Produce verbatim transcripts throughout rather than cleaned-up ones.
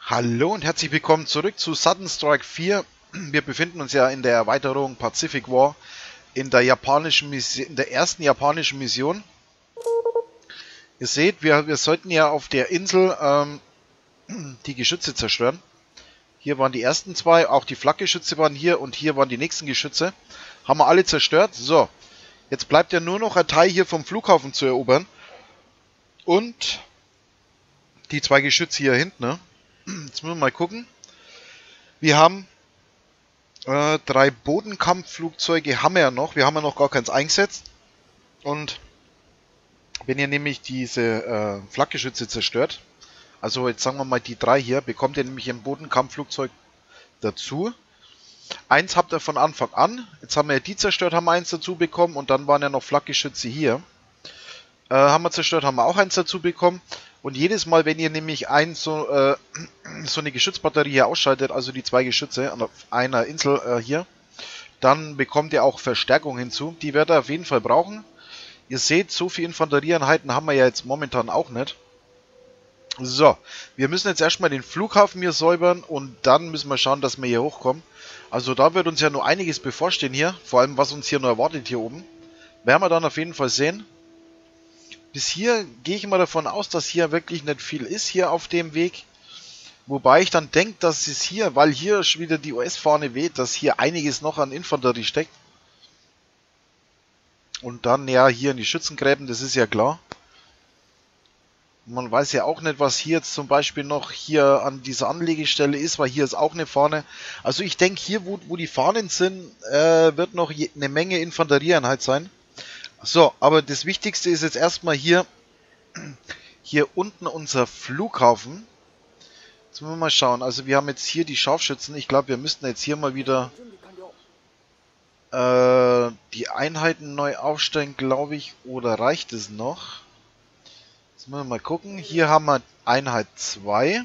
Hallo und herzlich willkommen zurück zu Sudden Strike vier. Wir befinden uns ja in der Erweiterung Pacific War in der japanischen Mission, in der ersten japanischen Mission. Ihr seht, wir, wir sollten ja auf der Insel ähm, die Geschütze zerstören. Hier waren die ersten zwei, auch die Flakgeschütze waren hier und hier waren die nächsten Geschütze. Haben wir alle zerstört. So, jetzt bleibt ja nur noch ein Teil hier vom Flughafen zu erobern. Und die zwei Geschütze hier hinten, ne? Jetzt müssen wir mal gucken. Wir haben äh, drei Bodenkampfflugzeuge, haben wir ja noch. Wir haben ja noch gar keins eingesetzt. Und wenn ihr nämlich diese äh, Flakgeschütze zerstört, also jetzt sagen wir mal die drei hier, bekommt ihr nämlich ein Bodenkampfflugzeug dazu. Eins habt ihr von Anfang an. Jetzt haben wir ja die zerstört, haben wir eins dazu bekommen. Und dann waren ja noch Flakgeschütze hier. Äh, haben wir zerstört, haben wir auch eins dazu bekommen. Und jedes Mal, wenn ihr nämlich ein so, äh, so eine Geschützbatterie hier ausschaltet, also die zwei Geschütze an einer Insel äh, hier, dann bekommt ihr auch Verstärkung hinzu. Die werdet ihr auf jeden Fall brauchen. Ihr seht, so viele Infanterieeinheiten haben wir ja jetzt momentan auch nicht. So, wir müssen jetzt erstmal den Flughafen hier säubern und dann müssen wir schauen, dass wir hier hochkommen. Also da wird uns ja nur einiges bevorstehen hier, vor allem was uns hier noch erwartet hier oben. Werden wir dann auf jeden Fall sehen. Bis hier gehe ich mal davon aus, dass hier wirklich nicht viel ist hier auf dem Weg. Wobei ich dann denke, dass es hier, weil hier schon wieder die U S-Fahne weht, dass hier einiges noch an Infanterie steckt. Und dann ja hier in die Schützengräben, das ist ja klar. Man weiß ja auch nicht, was hier jetzt zum Beispiel noch hier an dieser Anlegestelle ist, weil hier ist auch eine Fahne. Also ich denke, hier wo, wo die Fahnen sind, äh, wird noch je, eine Menge Infanterieeinheit sein. So, aber das Wichtigste ist jetzt erstmal hier, hier unten unser Flughafen. Jetzt müssen wir mal schauen. Also wir haben jetzt hier die Scharfschützen. Ich glaube, wir müssten jetzt hier mal wieder äh, die Einheiten neu aufstellen, glaube ich. Oder reicht es noch? Jetzt müssen wir mal gucken. Hier haben wir Einheit zwei.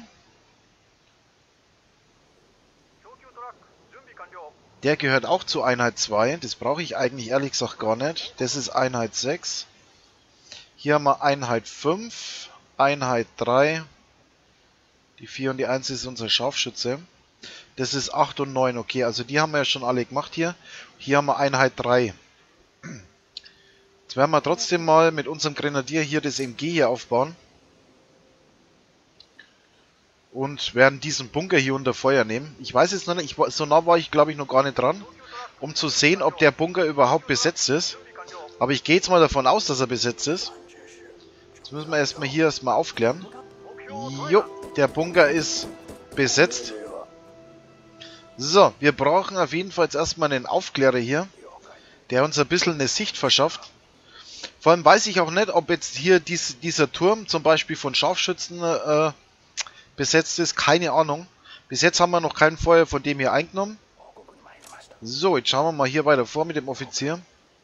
Der gehört auch zu Einheit zwei. Das brauche ich eigentlich ehrlich gesagt gar nicht. Das ist Einheit sechs. Hier haben wir Einheit fünf, Einheit drei. Die vier und die eins ist unser Scharfschütze. Das ist acht und neun. Okay, also die haben wir ja schon alle gemacht hier. Hier haben wir Einheit drei. Jetzt werden wir trotzdem mal mit unserem Grenadier hier das M G hier aufbauen. Und werden diesen Bunker hier unter Feuer nehmen. Ich weiß jetzt noch nicht, ich, so nah war ich glaube ich noch gar nicht dran, um zu sehen, ob der Bunker überhaupt besetzt ist. Aber ich gehe jetzt mal davon aus, dass er besetzt ist. Jetzt müssen wir erstmal hier erstmal aufklären. Jo, der Bunker ist besetzt. So, wir brauchen auf jeden Fall jetzt erstmal einen Aufklärer hier, der uns ein bisschen eine Sicht verschafft. Vor allem weiß ich auch nicht, ob jetzt hier dies, dieser Turm zum Beispiel von Scharfschützen äh, besetzt ist. Keine Ahnung. Bis jetzt haben wir noch kein Feuer von dem hier eingenommen. So, jetzt schauen wir mal hier weiter vor mit dem Offizier.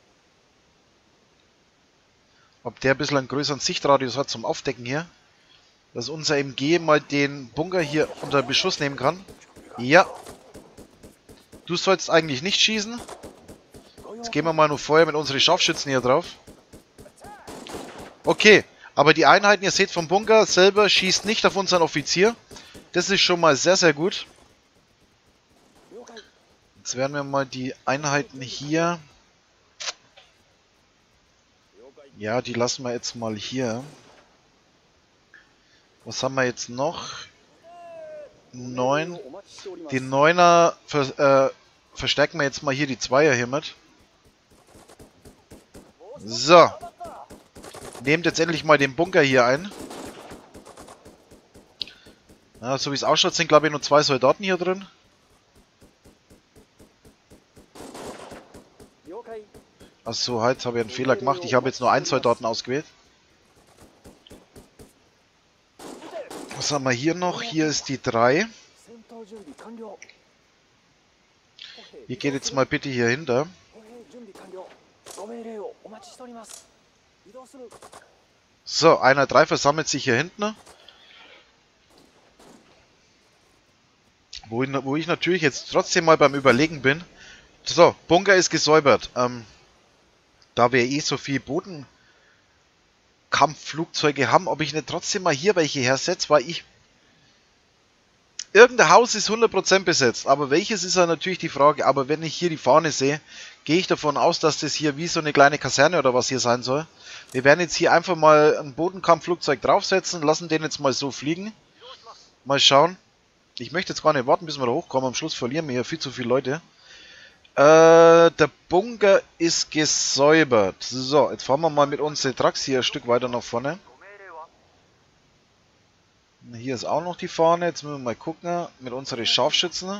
Ob der ein bisschen einen größeren Sichtradius hat zum Aufdecken hier. Dass unser M G mal den Bunker hier unter Beschuss nehmen kann. Ja. Du sollst eigentlich nicht schießen. Jetzt gehen wir mal nur Feuer mit unseren Scharfschützen hier drauf. Okay. Aber die Einheiten, ihr seht vom Bunker selber, schießt nicht auf unseren Offizier. Das ist schon mal sehr, sehr gut. Jetzt werden wir mal die Einheiten hier... Ja, die lassen wir jetzt mal hier. Was haben wir jetzt noch? neun. Die neuner ver, äh, verstärken wir jetzt mal hier die Zweier hier mit. So. Nehmt jetzt endlich mal den Bunker hier ein. Ja, so wie es ausschaut, sind glaube ich nur zwei Soldaten hier drin. Achso, halt, habe ich einen Fehler gemacht. Ich habe jetzt nur einen Soldaten ausgewählt. Was haben wir hier noch? Hier ist die drei. Ihr geht jetzt mal bitte hier hinter. So, einer drei versammelt sich hier hinten. Wo ich, wo ich natürlich jetzt trotzdem mal beim Überlegen bin. So, Bunker ist gesäubert. Ähm, da wir eh so viel Bodenkampfflugzeuge haben, ob ich nicht trotzdem mal hier welche hersetze, weil ich Irgendein Haus ist hundert Prozent besetzt, aber welches ist ja natürlich die Frage. Aber wenn ich hier die Fahne sehe, gehe ich davon aus, dass das hier wie so eine kleine Kaserne oder was hier sein soll. Wir werden jetzt hier einfach mal ein Bodenkampfflugzeug draufsetzen, lassen den jetzt mal so fliegen. Mal schauen. Ich möchte jetzt gar nicht warten, bis wir da hochkommen. Am Schluss verlieren wir hier viel zu viele Leute. Äh, der Bunker ist gesäubert. So, jetzt fahren wir mal mit unseren Trucks hier ein Stück weiter nach vorne. Hier ist auch noch die Fahne. Jetzt müssen wir mal gucken mit unseren Scharfschützen.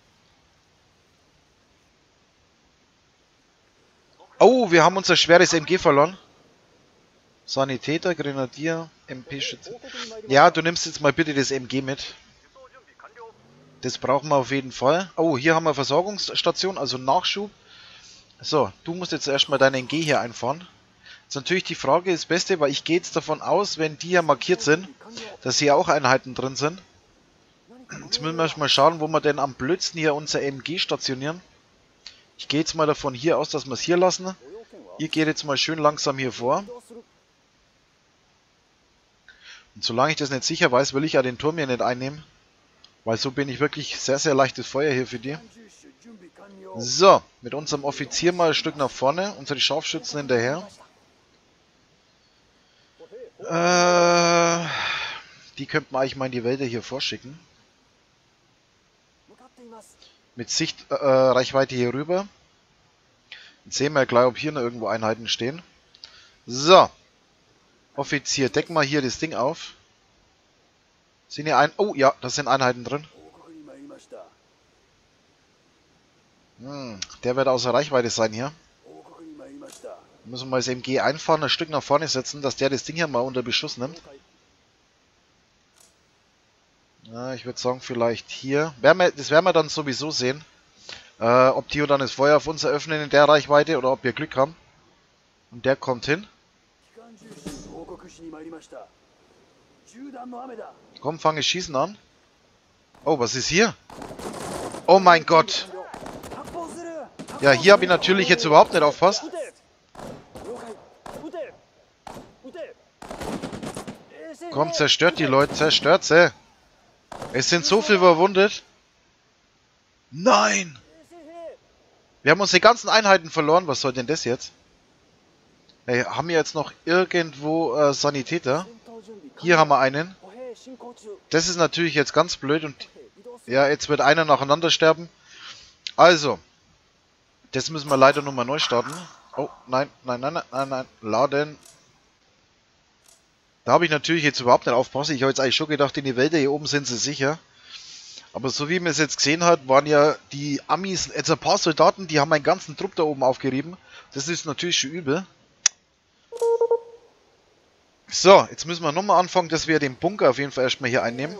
Oh, wir haben unser schweres M G verloren. Sanitäter, Grenadier, M P-Schütze. Ja, du nimmst jetzt mal bitte das M G mit. Das brauchen wir auf jeden Fall. Oh, hier haben wir Versorgungsstation, also Nachschub. So, du musst jetzt erstmal dein M G hier einfahren. Jetzt natürlich die Frage, das Beste, weil ich gehe jetzt davon aus, wenn die ja markiert sind, dass hier auch Einheiten drin sind. Jetzt müssen wir mal schauen, wo wir denn am blödsten hier unser M G stationieren. Ich gehe jetzt mal davon hier aus, dass wir es hier lassen. Ihr geht jetzt mal schön langsam hier vor. Und solange ich das nicht sicher weiß, will ich ja den Turm hier nicht einnehmen. Weil so bin ich wirklich sehr, sehr leichtes Feuer hier für die. So, mit unserem Offizier mal ein Stück nach vorne. Unsere Scharfschützen hinterher. Äh, die könnten wir eigentlich mal in die Wälder hier vorschicken. Mit Sichtreichweite äh, hier rüber. Jetzt sehen wir ja gleich, ob hier noch irgendwo Einheiten stehen. So. Offizier, deck mal hier das Ding auf. Sind hier ein... Oh ja, da sind Einheiten drin. Hm, der wird außer Reichweite sein hier. Müssen wir mal das M G einfahren, ein Stück nach vorne setzen, dass der das Ding hier mal unter Beschuss nimmt. Ja, ich würde sagen, vielleicht hier. Werden wir, das werden wir dann sowieso sehen. Äh, ob die dann das Feuer auf uns eröffnen in der Reichweite oder ob wir Glück haben. Und der kommt hin. Komm, fange Schießen an. Oh, was ist hier? Oh mein Gott. Ja, hier habe ich natürlich jetzt überhaupt nicht aufpasst. Komm, zerstört die Leute, zerstört sie. Es sind so viele verwundet. Nein! Wir haben unsere ganzen Einheiten verloren. Was soll denn das jetzt? Hey, haben wir jetzt noch irgendwo äh, Sanitäter? Hier haben wir einen. Das ist natürlich jetzt ganz blöd und ja, jetzt wird einer nacheinander sterben. Also, das müssen wir leider nochmal neu starten. Oh, nein, nein, nein, nein, nein, laden. Da habe ich natürlich jetzt überhaupt nicht aufgepasst. Ich habe jetzt eigentlich schon gedacht, in die Wälder hier oben sind sie sicher. Aber so wie man es jetzt gesehen hat, waren ja die Amis, jetzt ein paar Soldaten, die haben einen ganzen Trupp da oben aufgerieben. Das ist natürlich schon übel. So, jetzt müssen wir nochmal anfangen, dass wir den Bunker auf jeden Fall erstmal hier einnehmen.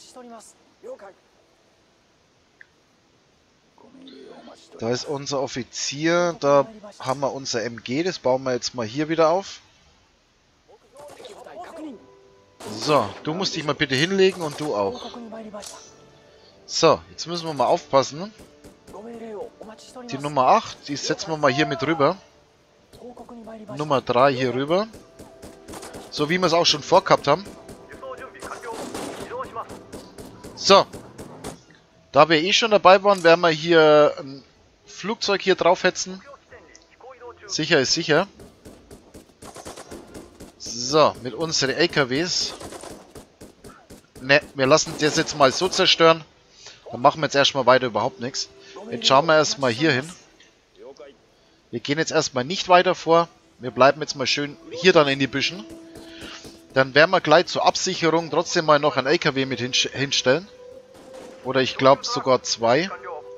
Da ist unser Offizier, da haben wir unser M G, das bauen wir jetzt mal hier wieder auf. So, du musst dich mal bitte hinlegen und du auch. So, jetzt müssen wir mal aufpassen. Die Nummer acht, die setzen wir mal hier mit rüber. Nummer drei hier rüber. So wie wir es auch schon vorgehabt haben. So. Da wir eh schon dabei waren, werden wir hier ein Flugzeug hier draufhetzen. Sicher ist sicher. So, mit unseren L K Ws. Ne, wir lassen das jetzt mal so zerstören. Dann machen wir jetzt erstmal weiter überhaupt nichts. Jetzt schauen wir erstmal hier hin. Wir gehen jetzt erstmal nicht weiter vor. Wir bleiben jetzt mal schön hier dann in die Büschen. Dann werden wir gleich zur Absicherung trotzdem mal noch ein L K W mit hinstellen. Oder ich glaube sogar zwei.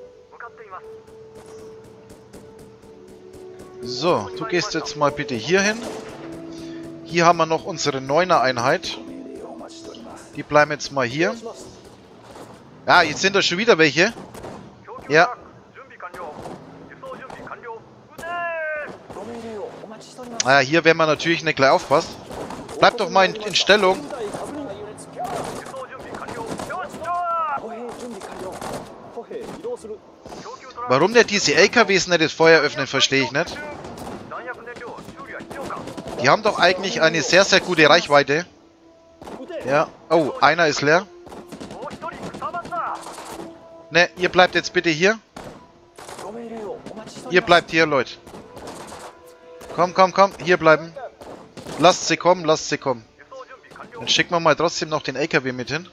So, du gehst jetzt mal bitte hier hin. Hier haben wir noch unsere neuner Einheit. Die bleiben jetzt mal hier. Ja, jetzt sind da schon wieder welche. Ja. Naja, hier werden wir natürlich nicht gleich aufpassen. Bleibt doch mal in, in Stellung. Warum der diese L K Ws nicht das Feuer öffnen, verstehe ich nicht. Die haben doch eigentlich eine sehr, sehr gute Reichweite. Ja. Oh, einer ist leer. Ne, ihr bleibt jetzt bitte hier. Ihr bleibt hier, Leute. Komm, komm, komm. Hier bleiben. Lasst sie kommen, lasst sie kommen. Dann schicken wir mal trotzdem noch den L K W mit hin.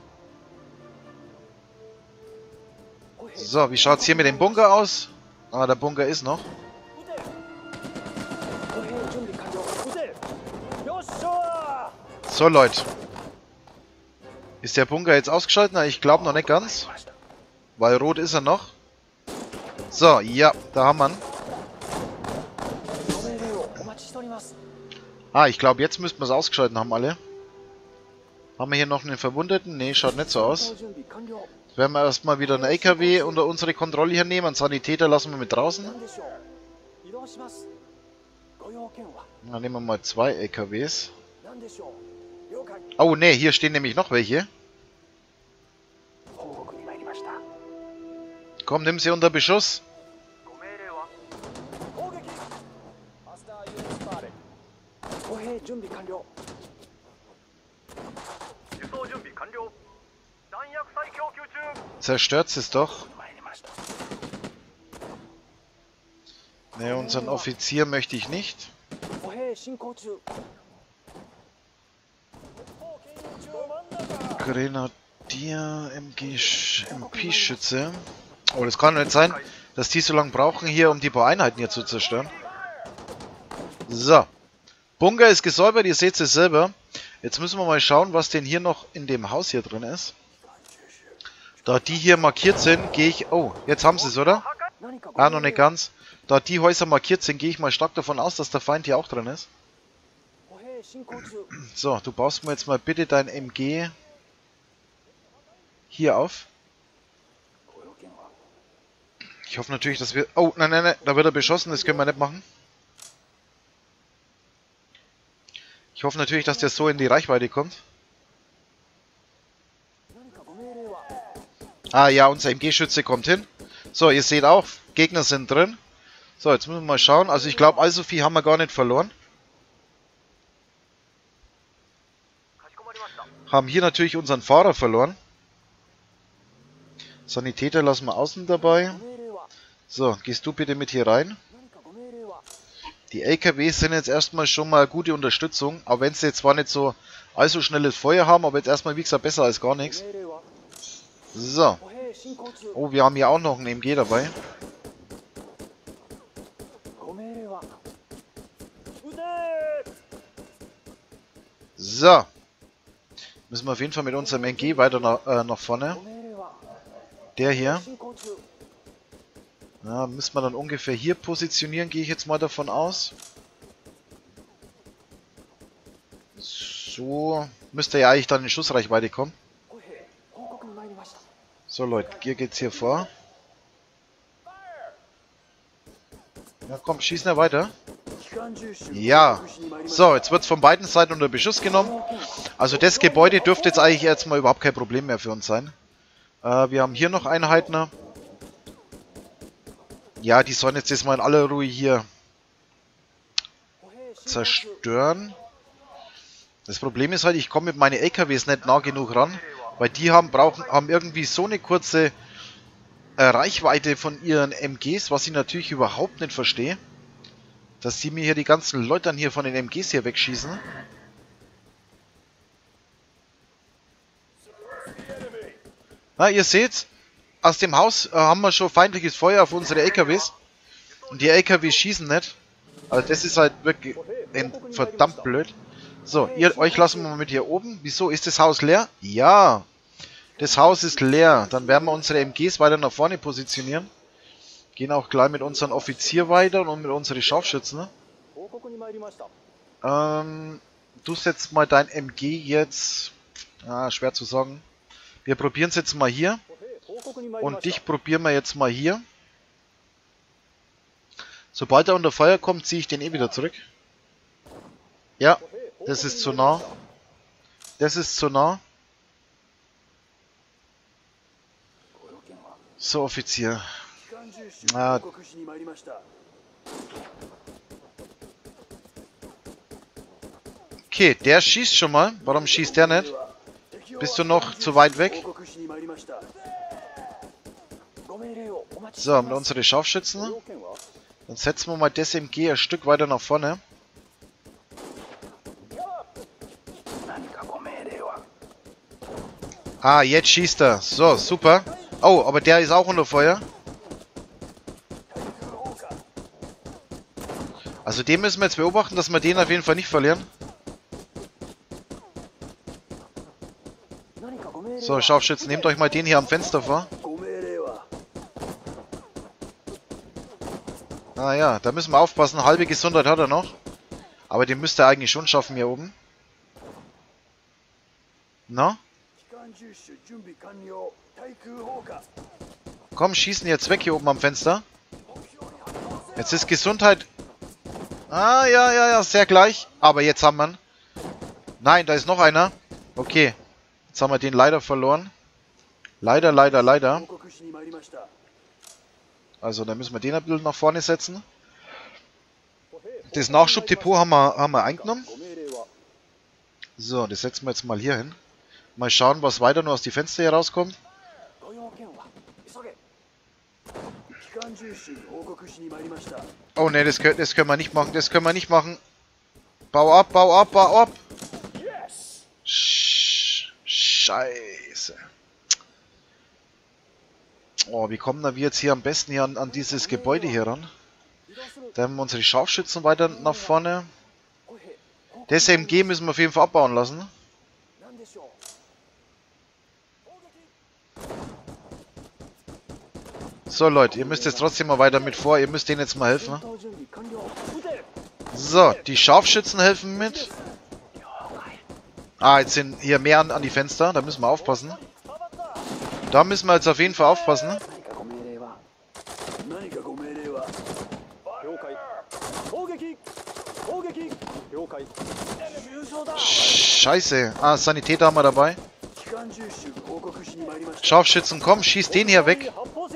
So, wie schaut es hier mit dem Bunker aus? Ah, der Bunker ist noch. So, Leute. Ist der Bunker jetzt ausgeschaltet? Na, ich glaube noch nicht ganz. Weil rot ist er noch. So, ja, da haben wir ihn. Ah, ich glaube, jetzt müssten wir es ausgeschalten haben, alle. Haben wir hier noch einen Verwundeten? Ne, schaut nicht so aus. Jetzt werden wir erstmal wieder einen L K W unter unsere Kontrolle hier nehmen. Einen Sanitäter lassen wir mit draußen. Dann nehmen wir mal zwei L K Ws. Oh, ne, hier stehen nämlich noch welche. Komm, nimm sie unter Beschuss. Zerstört es doch. Ne, unseren Offizier möchte ich nicht. Grenadier, M G, M P-Schütze. Oh, das kann nicht sein, dass die so lange brauchen hier, um die paar Einheiten hier zu zerstören. So. Bunker ist gesäubert, ihr seht es selber. Jetzt müssen wir mal schauen, was denn hier noch in dem Haus hier drin ist. Da die hier markiert sind, gehe ich... Oh, jetzt haben sie es, oder? Ah, noch nicht ganz. Da die Häuser markiert sind, gehe ich mal stark davon aus, dass der Feind hier auch drin ist. So, du baust mir jetzt mal bitte dein M G hier auf. Ich hoffe natürlich, dass wir... Oh, nein, nein, nein, da wird er beschossen, das können wir nicht machen. Ich hoffe natürlich, dass der so in die Reichweite kommt. Ah ja, unser M G-Schütze kommt hin. So, ihr seht auch, Gegner sind drin. So, jetzt müssen wir mal schauen. Also ich glaube, allzu viel haben wir gar nicht verloren. Haben hier natürlich unseren Fahrer verloren. Sanitäter lassen wir außen dabei. So, gehst du bitte mit hier rein. Die L K Ws sind jetzt erstmal schon mal gute Unterstützung. Auch wenn sie jetzt zwar nicht so allzu schnelles Feuer haben, aber jetzt erstmal, wie gesagt, besser als gar nichts. So. Oh, wir haben hier auch noch einen M G dabei. So. Müssen wir auf jeden Fall mit unserem M G weiter nach, äh, nach vorne. Der hier. Ja, müssen wir dann ungefähr hier positionieren, gehe ich jetzt mal davon aus. So. Müsste ja eigentlich dann in Schussreichweite kommen. So Leute, hier geht's hier vor. Ja komm, schießen wir weiter. Ja. So, jetzt wird's von beiden Seiten unter Beschuss genommen. Also das Gebäude dürfte jetzt eigentlich jetzt mal überhaupt kein Problem mehr für uns sein. Äh, wir haben hier noch Einheiten. Ja, die sollen jetzt erstmal in aller Ruhe hier zerstören. Das Problem ist halt, ich komme mit meinen L K Ws nicht nah genug ran. Weil die haben, brauchen, haben irgendwie so eine kurze äh, Reichweite von ihren M Gs, was ich natürlich überhaupt nicht verstehe. Dass die mir hier die ganzen Leute dann hier von den M Gs hier wegschießen. Na, ihr seht, aus dem Haus äh, haben wir schon feindliches Feuer auf unsere L K Ws. Und die L K Ws schießen nicht. Also das ist halt wirklich verdammt blöd. So, ihr, euch lassen wir mal mit hier oben. Wieso? Ist das Haus leer? Ja. Das Haus ist leer. Dann werden wir unsere M Gs weiter nach vorne positionieren. Gehen auch gleich mit unserem Offizier weiter und mit unseren Scharfschützen. Ähm, du setzt mal dein M G jetzt... Ah, schwer zu sagen. Wir probieren es jetzt mal hier. Und dich probieren wir jetzt mal hier. Sobald er unter Feuer kommt, ziehe ich den eh wieder zurück. Ja, das ist zu nah. Das ist zu nah. So, Offizier. Ah. Okay, der schießt schon mal. Warum schießt der nicht? Bist du noch zu weit weg? So, haben wir unsere Scharfschützen. Dann setzen wir mal das M G ein Stück weiter nach vorne. Ah, jetzt schießt er. So, super. Oh, aber der ist auch unter Feuer. Also den müssen wir jetzt beobachten, dass wir den auf jeden Fall nicht verlieren. So, Scharfschützen, nehmt euch mal den hier am Fenster vor. Ah ja, da müssen wir aufpassen. Halbe Gesundheit hat er noch. Aber den müsste er eigentlich schon schaffen hier oben. Na? Komm, schießen jetzt weg hier oben am Fenster. Jetzt ist Gesundheit... Ah, ja, ja, ja, sehr gleich. Aber jetzt haben wir ihn. Nein, da ist noch einer. Okay. Jetzt haben wir den leider verloren. Leider, leider, leider. Also, da müssen wir den ein bisschen nach vorne setzen. Das Nachschubdepot haben wir, haben wir eingenommen. So, das setzen wir jetzt mal hier hin. Mal schauen, was weiter nur aus die Fenster hier rauskommt. Oh ne, das, das können wir nicht machen. Das können wir nicht machen. Bau ab, bau ab, bau ab. Scheiße. Oh, wie kommen wir jetzt hier am besten hier an, an dieses Gebäude hier ran? Da haben wir unsere Scharfschützen weiter nach vorne. Das M G müssen wir auf jeden Fall abbauen lassen. So Leute, ihr müsst jetzt trotzdem mal weiter mit vor. Ihr müsst denen jetzt mal helfen. So, die Scharfschützen helfen mit. Ah, jetzt sind hier mehr an, an die Fenster. Da müssen wir aufpassen. Da müssen wir jetzt auf jeden Fall aufpassen. Scheiße. Ah, Sanitäter haben wir dabei. Scharfschützen, komm, schieß den hier weg.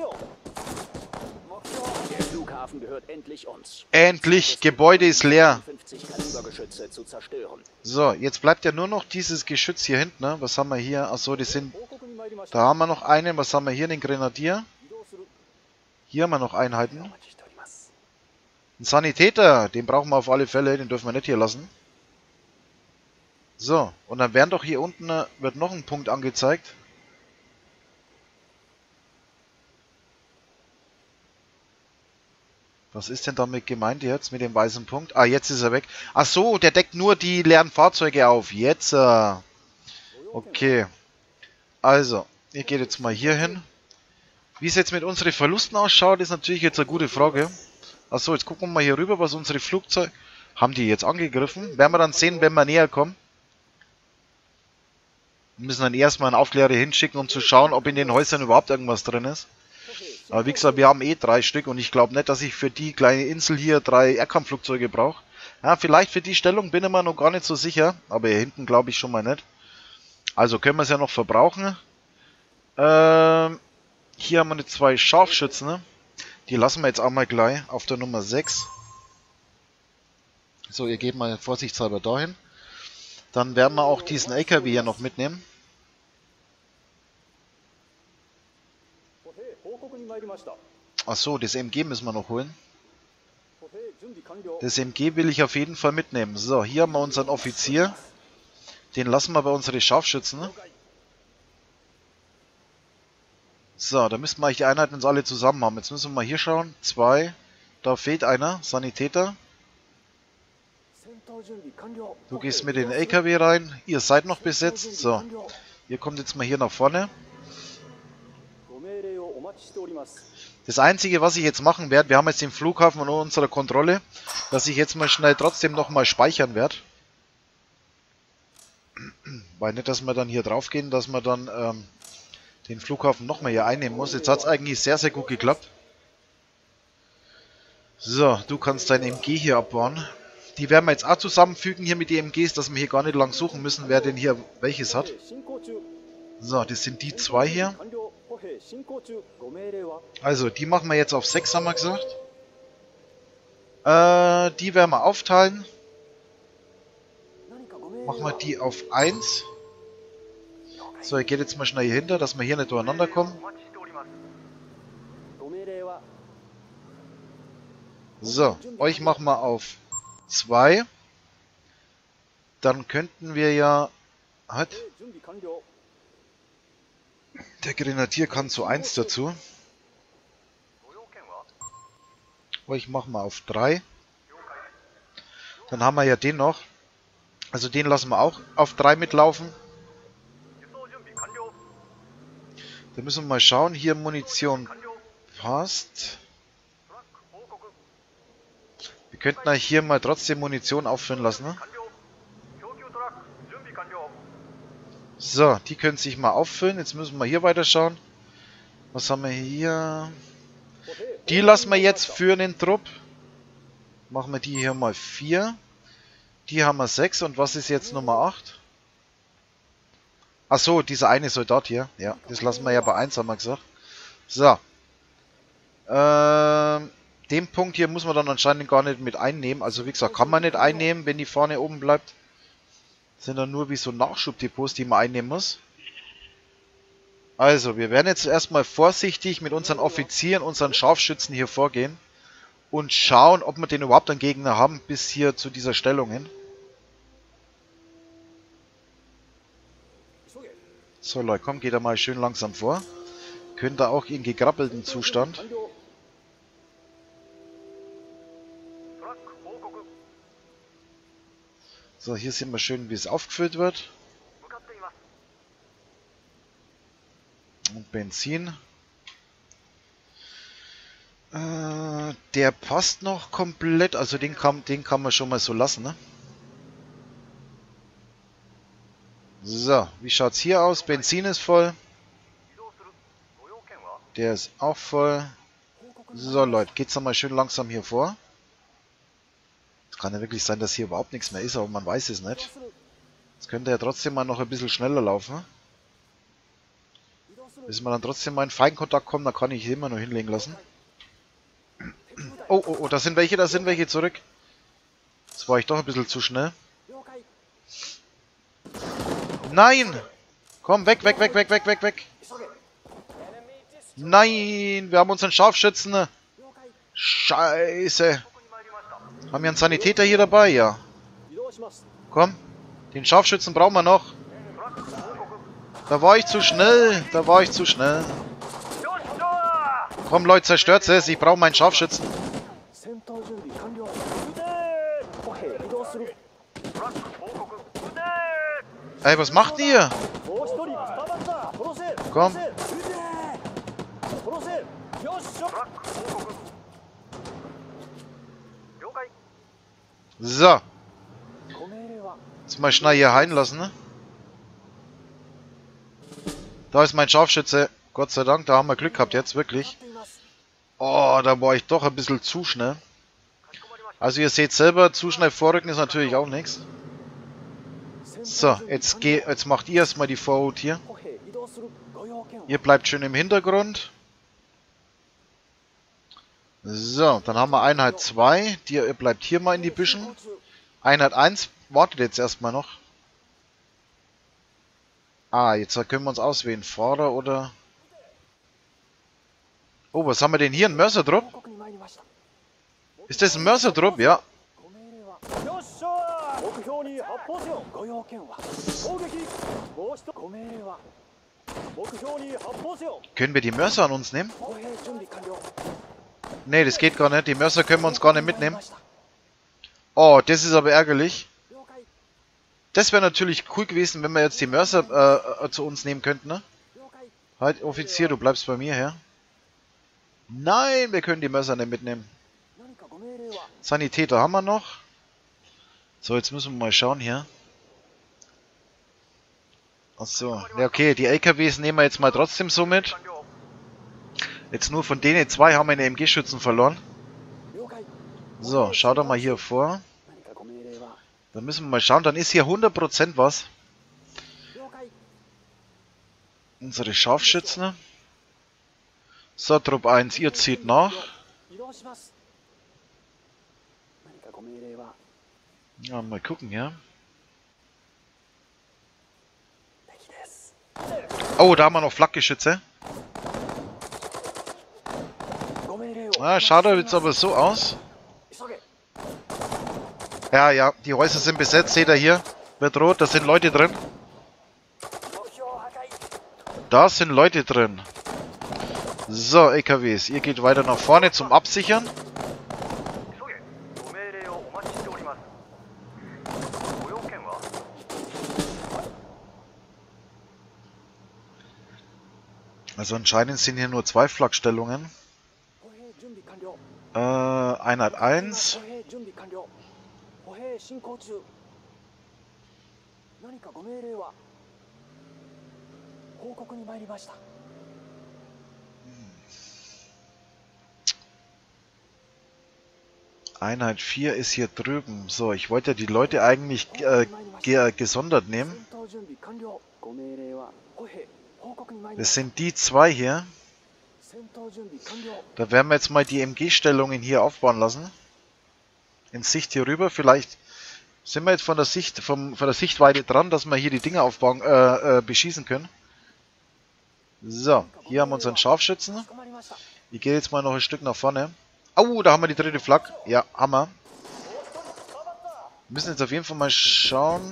Endlich, Gebäude ist leer. So, jetzt bleibt ja nur noch dieses Geschütz hier hinten. Ne? Was haben wir hier? Achso, die sind... Da haben wir noch einen. Was haben wir hier? Den Grenadier. Hier haben wir noch Einheiten. Ein Sanitäter, den brauchen wir auf alle Fälle. Den dürfen wir nicht hier lassen. So, und dann werden doch hier unten... wird noch ein Punkt angezeigt. Was ist denn damit gemeint jetzt mit dem weißen Punkt? Ah, jetzt ist er weg. Ach so, der deckt nur die leeren Fahrzeuge auf. Jetzt. Äh, okay. Also, ihr geht jetzt mal hier hin. Wie es jetzt mit unseren Verlusten ausschaut, ist natürlich jetzt eine gute Frage. Ach so, jetzt gucken wir mal hier rüber, was unsere Flugzeuge... Haben die jetzt angegriffen? Werden wir dann sehen, wenn wir näher kommen. Wir müssen dann erstmal einen Aufklärer hinschicken, um zu schauen, ob in den Häusern überhaupt irgendwas drin ist. Aber wie gesagt, wir haben eh drei Stück und ich glaube nicht, dass ich für die kleine Insel hier drei Airkampfflugzeuge brauche. Ja, vielleicht für die Stellung bin ich mir noch gar nicht so sicher, aber hier hinten glaube ich schon mal nicht. Also können wir es ja noch verbrauchen. Ähm, hier haben wir eine zwei Scharfschützen. Ne? Die lassen wir jetzt auch mal gleich auf der Nummer sechs. So, ihr geht mal vorsichtshalber dahin. Dann werden wir auch diesen L K W hier noch mitnehmen. Achso, das M G müssen wir noch holen. Das M G will ich auf jeden Fall mitnehmen. So, hier haben wir unseren Offizier. Den lassen wir bei unseren Scharfschützen. So, da müssten wir eigentlich die Einheiten uns alle zusammen haben. Jetzt müssen wir mal hier schauen. Zwei. Da fehlt einer. Sanitäter. Du gehst mit den L K W rein. Ihr seid noch besetzt. So, ihr kommt jetzt mal hier nach vorne. Das Einzige, was ich jetzt machen werde, wir haben jetzt den Flughafen unter unserer Kontrolle, dass ich jetzt mal schnell trotzdem nochmal speichern werde. Weil nicht, dass wir dann hier drauf gehen, dass man dann ähm, den Flughafen nochmal hier einnehmen muss. Jetzt hat es eigentlich sehr, sehr gut geklappt. So, du kannst dein M G hier abbauen. Die werden wir jetzt auch zusammenfügen hier mit den M Gs, dass wir hier gar nicht lang suchen müssen, wer denn hier welches hat. So, das sind die zwei hier. Also, die machen wir jetzt auf sechs, haben wir gesagt. Äh, die werden wir aufteilen. Machen wir die auf eins. So, ihr geht jetzt mal schnell hier hinter, dass wir hier nicht durcheinander kommen. So, euch machen wir auf zwei. Dann könnten wir ja... Halt. Der Grenadier kann zu eins dazu. Euch machen wir auf drei. Dann haben wir ja den noch. Also den lassen wir auch auf drei mitlaufen. Da müssen wir mal schauen. Hier Munition passt. Wir könnten ja hier mal trotzdem Munition auffüllen lassen. Ne? So, die können sich mal auffüllen. Jetzt müssen wir hier weiter schauen. Was haben wir hier? Die lassen wir jetzt für den Trupp. Machen wir die hier mal vier. Die haben wir sechs. Und was ist jetzt Nummer acht? Achso, dieser eine Soldat hier. Ja, das lassen wir ja bei eins, haben wir gesagt. So. Ähm, den Punkt hier muss man dann anscheinend gar nicht mit einnehmen. Also wie gesagt, kann man nicht einnehmen, wenn die vorne oben bleibt. Das sind dann nur wie so Nachschubdepots, die man einnehmen muss. Also, wir werden jetzt erstmal vorsichtig mit unseren Offizieren, unseren Scharfschützen hier vorgehen. Und schauen, ob wir den überhaupt einen Gegner haben, bis hier zu dieser Stellung hin. So Leute, komm, geht da mal schön langsam vor. Könnt ihr auch in gegrappelten Zustand. So, hier sehen wir schön, wie es aufgefüllt wird. Und Benzin. Äh, der passt noch komplett, also den kann, den kann man schon mal so lassen, ne? So, wie schaut's hier aus? Benzin ist voll. Der ist auch voll. So Leute, geht's noch mal schön langsam hier vor. Es kann ja wirklich sein, dass hier überhaupt nichts mehr ist, aber man weiß es nicht. Es könnte ja trotzdem mal noch ein bisschen schneller laufen. Bis wir dann trotzdem mal in Feindkontakt kommen, da kann ich hier immer nur hinlegen lassen. Oh, oh, oh, da sind welche, da sind welche zurück. Das war ich doch ein bisschen zu schnell. Nein! Komm, weg, weg, weg, weg, weg, weg, weg. Nein, wir haben unseren Scharfschützen. Scheiße. Haben wir einen Sanitäter hier dabei? Ja. Komm, den Scharfschützen brauchen wir noch. Da war ich zu schnell, da war ich zu schnell. Komm Leute, zerstört es, ich brauche meinen Scharfschützen. Ey, was macht ihr? Komm. So. Jetzt mal schnell hier reinlassen, ne? Da ist mein Scharfschütze. Gott sei Dank, da haben wir Glück gehabt jetzt, wirklich. Oh, da war ich doch ein bisschen zu schnell. Also ihr seht selber, zu schnell vorrücken ist natürlich auch nichts. So, jetzt, geh, jetzt macht ihr erstmal die Vorhut hier. Ihr bleibt schön im Hintergrund. So, dann haben wir Einheit zwei. Die, ihr bleibt hier mal in die Büschen. Einheit eins wartet jetzt erstmal noch. Ah, jetzt können wir uns auswählen. Fahrer oder... Oh, was haben wir denn hier? Ein Mörsertrupp? Ist das ein Mörsertrupp? Ja. Können wir die Mörser an uns nehmen? Ne, das geht gar nicht. Die Mörser können wir uns gar nicht mitnehmen. Oh, das ist aber ärgerlich. Das wäre natürlich cool gewesen, wenn wir jetzt die Mörser äh, zu uns nehmen könnten, ne? Halt, Offizier, du bleibst bei mir her. Nein, wir können die Mörser nicht mitnehmen. Sanitäter haben wir noch. So, jetzt müssen wir mal schauen hier. Achso, ja okay, die L K Ws nehmen wir jetzt mal trotzdem so mit. Jetzt nur von denen zwei haben wir einen M G-Schützen verloren. So, schau doch mal hier vor. Dann müssen wir mal schauen, dann ist hier hundert Prozent was. Unsere Scharfschützen. So, Trupp eins, ihr zieht nach. Ja, mal gucken, ja. Oh, da haben wir noch Flakgeschütze. Ah, schaut jetzt aber so aus. Ja, ja, die Häuser sind besetzt, seht ihr hier. Wird rot, da sind Leute drin. Da sind Leute drin. So, L K Ws, ihr geht weiter nach vorne zum Absichern. Also anscheinend sind hier nur zwei Flakstellungen. Äh, Einheit eins. Einheit vier ist hier drüben. So, ich wollte ja die Leute eigentlich äh, ge gesondert nehmen. Das sind die zwei hier. Da werden wir jetzt mal die M G-Stellungen hier aufbauen lassen. In Sicht hier rüber. Vielleicht sind wir jetzt von der Sicht, vom, von der Sichtweite dran, dass wir hier die Dinge aufbauen, äh, äh, beschießen können. So, hier haben wir unseren Scharfschützen. Ich gehe jetzt mal noch ein Stück nach vorne. Au, da haben wir die dritte Flak. Ja, Hammer. Wir müssen jetzt auf jeden Fall mal schauen.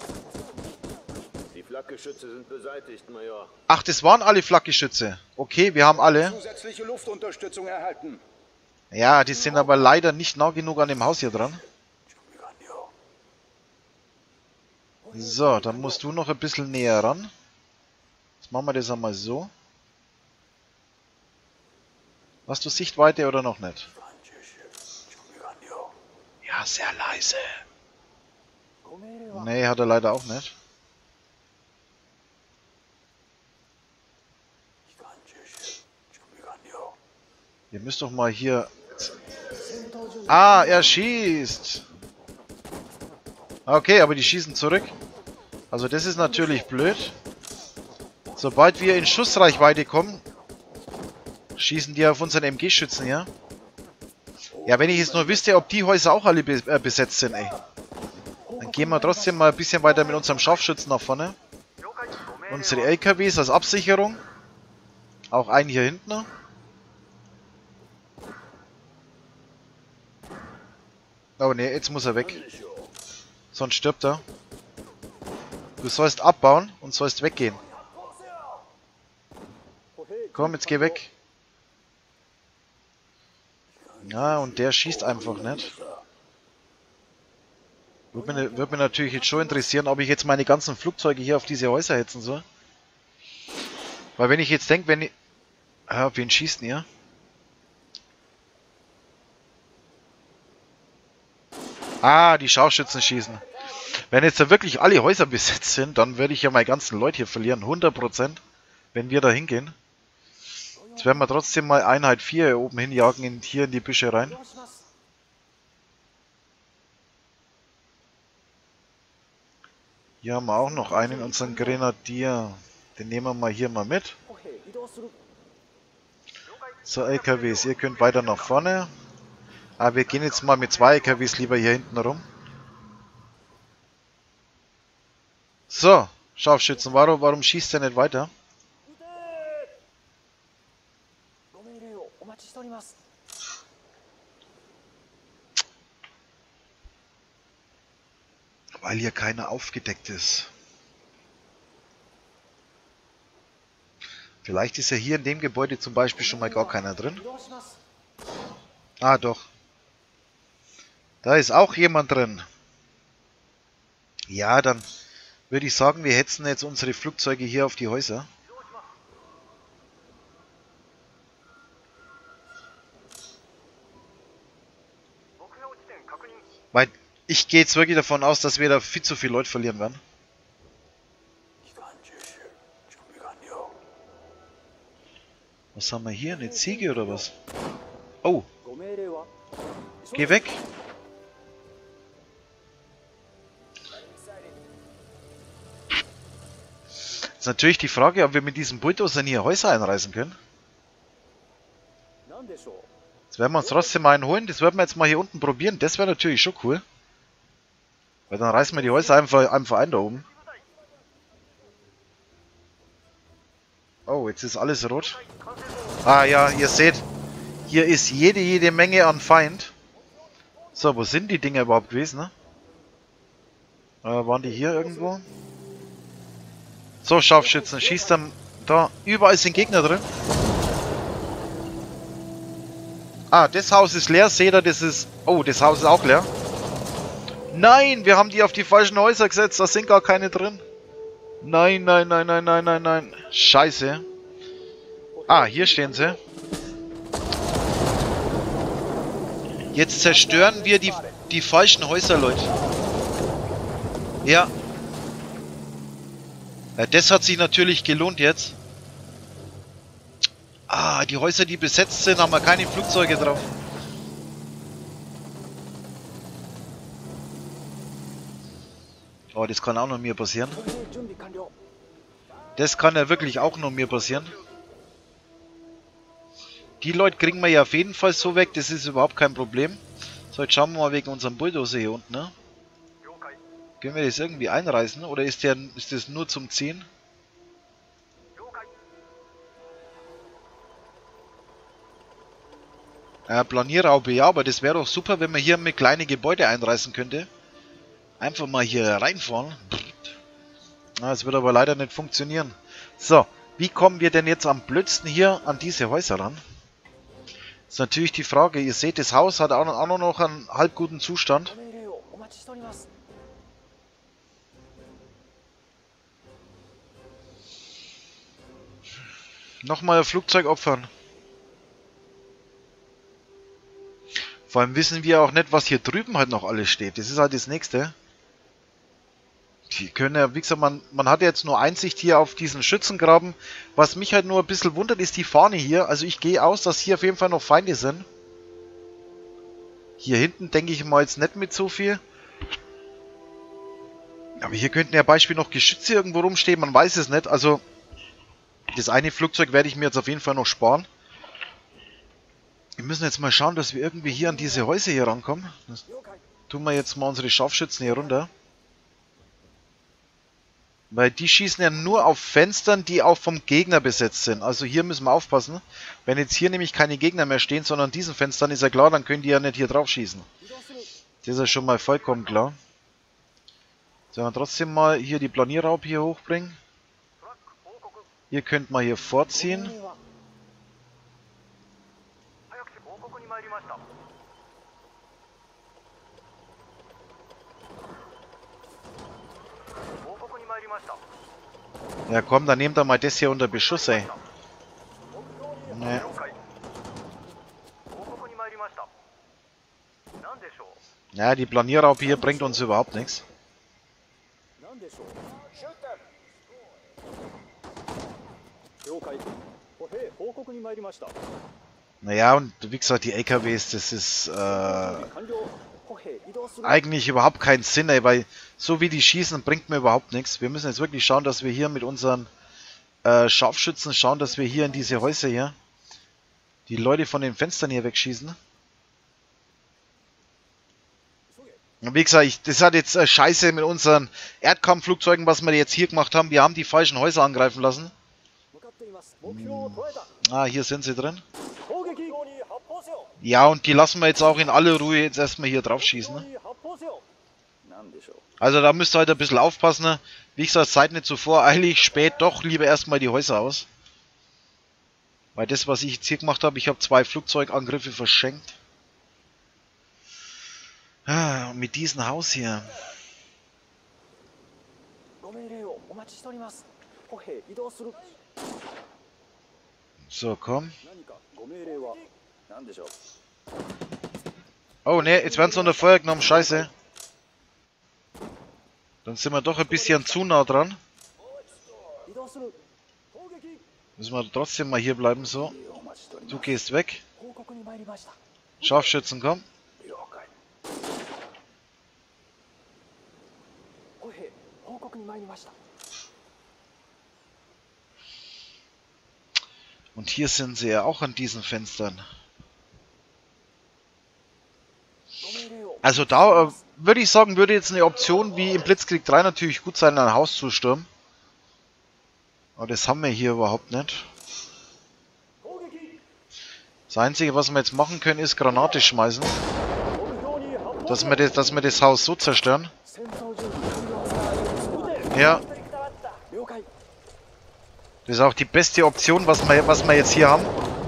Die Flakgeschütze sind beseitigt, Major. Ach, das waren alle Flakgeschütze. Okay, wir haben alle. Zusätzliche Luftunterstützung erhalten. Ja, die sind aber leider nicht nah genug an dem Haus hier dran. So, dann musst du noch ein bisschen näher ran. Jetzt machen wir das einmal so. Hast du Sichtweite oder noch nicht? Ja, sehr leise. Nee, hat er leider auch nicht. Ihr müsst doch mal hier... Ah, er schießt! Okay, aber die schießen zurück. Also das ist natürlich blöd. Sobald wir in Schussreichweite kommen, schießen die auf unseren M G-Schützen hier. Ja, wenn ich jetzt nur wüsste, ob die Häuser auch alle be äh, besetzt sind, ey. Dann gehen wir trotzdem mal ein bisschen weiter mit unserem Scharfschützen nach vorne. Unsere L K Ws als Absicherung. Auch einen hier hinten. Oh ne, jetzt muss er weg. Sonst stirbt er. Du sollst abbauen und sollst weggehen. Komm, jetzt geh weg. Ja, und der schießt einfach nicht. Würde mich, würde mich natürlich jetzt schon interessieren, ob ich jetzt meine ganzen Flugzeuge hier auf diese Häuser hetzen soll. Weil wenn ich jetzt denke, wenn ich... Ah, auf wen schießt ihr? Ah, die Scharfschützen schießen. Wenn jetzt da wirklich alle Häuser besetzt sind, dann werde ich ja meine ganzen Leute hier verlieren. hundert Prozent. Wenn wir da hingehen. Jetzt werden wir trotzdem mal Einheit vier hier oben hinjagen, in, hier in die Büsche rein. Hier haben wir auch noch einen, unseren Grenadier. Den nehmen wir mal hier mal mit. So, L K Ws, ihr könnt weiter nach vorne. Aber wir gehen jetzt mal mit zwei L K Ws lieber hier hinten rum. So, Scharfschützen, warum, warum schießt er nicht weiter? Weil hier keiner aufgedeckt ist. Vielleicht ist ja hier in dem Gebäude zum Beispiel schon mal gar keiner drin. Ah, doch. Da ist auch jemand drin. Ja, dann würde ich sagen, wir hetzen jetzt unsere Flugzeuge hier auf die Häuser. Weil ich gehe jetzt wirklich davon aus, dass wir da viel zu viele Leute verlieren werden. Was haben wir hier? Eine Ziege oder was? Oh. Geh weg. Ist natürlich die Frage, ob wir mit diesem Bulldozern hier Häuser einreißen können. Jetzt werden wir uns trotzdem mal einen holen. Das werden wir jetzt mal hier unten probieren. Das wäre natürlich schon cool. Weil dann reißen wir die Häuser einfach, einfach ein da oben. Oh, jetzt ist alles rot. Ah ja, ihr seht, hier ist jede, jede Menge an Feind. So, wo sind die Dinger überhaupt gewesen, ne? Äh, waren die hier irgendwo? So, Scharfschützen, schießt dann da. Überall sind Gegner drin. Ah, das Haus ist leer. Seht ihr, das ist... Oh, das Haus ist auch leer. Nein, wir haben die auf die falschen Häuser gesetzt. Da sind gar keine drin. Nein, nein, nein, nein, nein, nein, nein. Scheiße. Ah, hier stehen sie. Jetzt zerstören wir die, die falschen Häuser, Leute. Ja. Ja, das hat sich natürlich gelohnt jetzt. Ah, die Häuser, die besetzt sind, haben wir keine Flugzeuge drauf. Oh, das kann auch noch mir passieren. Das kann ja wirklich auch noch mir passieren. Die Leute kriegen wir ja auf jeden Fall so weg, das ist überhaupt kein Problem. So, jetzt schauen wir mal wegen unserem Bulldozer hier unten, ne? Können wir das irgendwie einreißen oder ist der ist das nur zum Ziehen? Äh, Planierraupe, ja, aber das wäre doch super, wenn man hier mit kleine Gebäude einreißen könnte. Einfach mal hier reinfahren. Na, das wird aber leider nicht funktionieren. So, wie kommen wir denn jetzt am blödsten hier an diese Häuser ran? Das ist natürlich die Frage. Ihr seht, das Haus hat auch noch, auch noch einen halb guten Zustand. Nochmal ein Flugzeug opfern. Vor allem wissen wir auch nicht, was hier drüben halt noch alles steht. Das ist halt das Nächste. Die können ja, wie gesagt, man, man hat jetzt nur Einsicht hier auf diesen Schützengraben. Was mich halt nur ein bisschen wundert, ist die Fahne hier. Also ich gehe aus, dass hier auf jeden Fall noch Feinde sind. Hier hinten denke ich mal jetzt nicht mit so viel. Aber hier könnten ja Beispiel noch Geschütze irgendwo rumstehen, man weiß es nicht. Also das eine Flugzeug werde ich mir jetzt auf jeden Fall noch sparen. Wir müssen jetzt mal schauen, dass wir irgendwie hier an diese Häuser hier rankommen. Das tun wir jetzt mal unsere Scharfschützen hier runter. Weil die schießen ja nur auf Fenstern, die auch vom Gegner besetzt sind. Also hier müssen wir aufpassen. Wenn jetzt hier nämlich keine Gegner mehr stehen, sondern an diesen Fenstern, ist ja klar, dann können die ja nicht hier drauf schießen. Das ist ja schon mal vollkommen klar. Sollen wir trotzdem mal hier die Planierraupe hier hochbringen. Ihr könnt mal hier vorziehen. Ja komm, dann nehmt ihr mal das hier unter Beschuss, ey. Nee. Ja, die Planierraupe hier bringt uns überhaupt nichts. Naja, und wie gesagt, die L K Ws, das ist äh, eigentlich überhaupt keinen Sinn, ey, weil so wie die schießen, bringt mir überhaupt nichts. Wir müssen jetzt wirklich schauen, dass wir hier mit unseren äh, Scharfschützen schauen, dass wir hier in diese Häuser hier die Leute von den Fenstern hier wegschießen. Und wie gesagt, ich, das hat jetzt äh, scheiße mit unseren Erdkampfflugzeugen, was wir jetzt hier gemacht haben. Wir haben die falschen Häuser angreifen lassen. Hm. Ah, hier sind sie drin. Ja, und die lassen wir jetzt auch in aller Ruhe jetzt erstmal hier drauf schießen. Ne? Also da müsst ihr halt ein bisschen aufpassen. Ne? Wie gesagt, seid nicht zu voreilig, spät doch lieber erstmal die Häuser aus. Weil das, was ich jetzt hier gemacht habe, ich habe zwei Flugzeugangriffe verschenkt. Ah, und mit diesem Haus hier. So, komm. Oh ne, jetzt werden sie unter Feuer genommen, scheiße. Dann sind wir doch ein bisschen zu nah dran. Müssen wir trotzdem mal hier bleiben, so. Du gehst weg. Scharfschützen, komm. Und hier sind sie ja auch an diesen Fenstern. Also da äh, würde ich sagen, würde jetzt eine Option wie im Blitzkrieg drei natürlich gut sein, ein Haus zu stürmen. Aber das haben wir hier überhaupt nicht. Das Einzige, was wir jetzt machen können, ist Granate schmeißen. Dass wir das, dass wir das Haus so zerstören. Ja. Das ist auch die beste Option, was wir, was wir jetzt hier haben.